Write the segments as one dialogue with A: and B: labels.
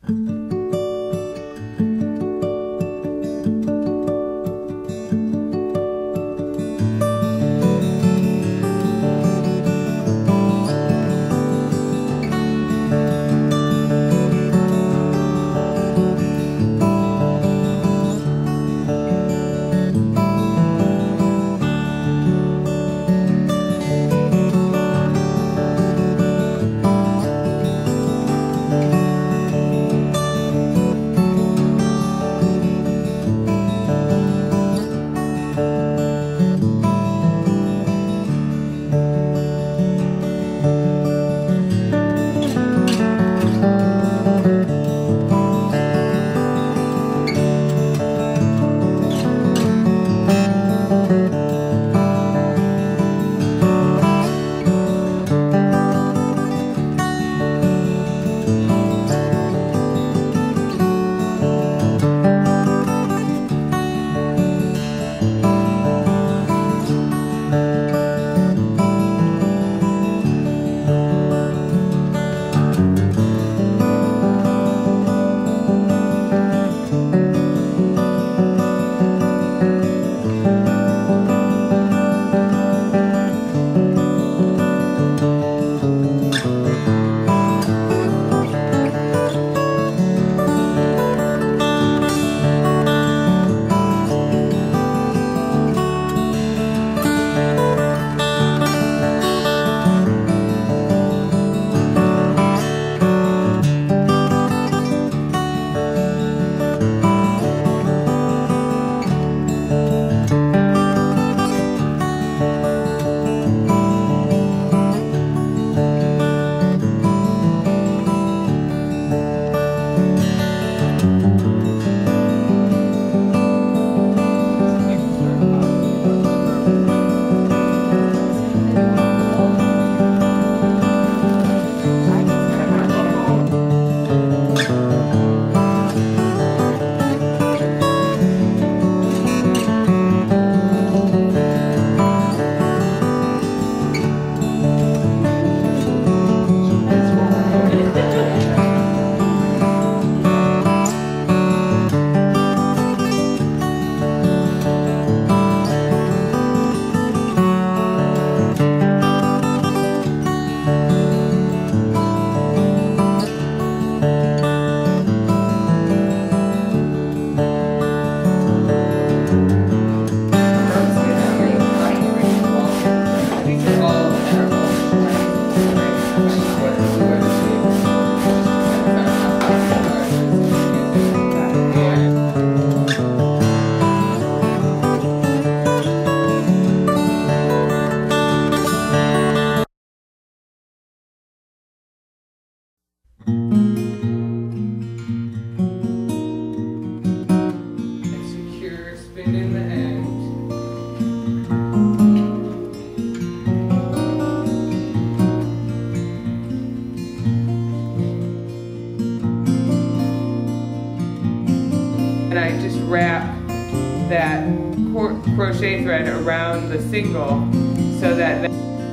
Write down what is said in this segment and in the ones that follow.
A: And I just wrap that crochet thread around the single so that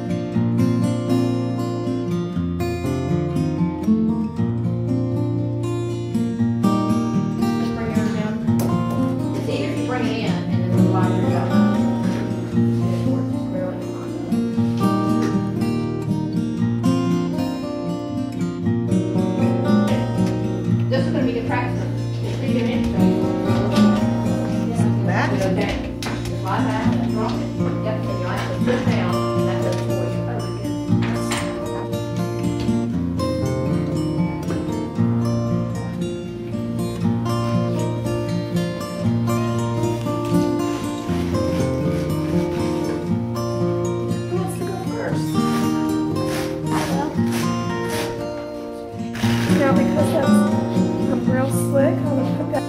B: this is going to be good practice. Okay. Just lie back and drop it. Yep, and you actually put it down, and that goes for you. Oh, who wants to go first?
C: Now because that's real slick, I'm going to put that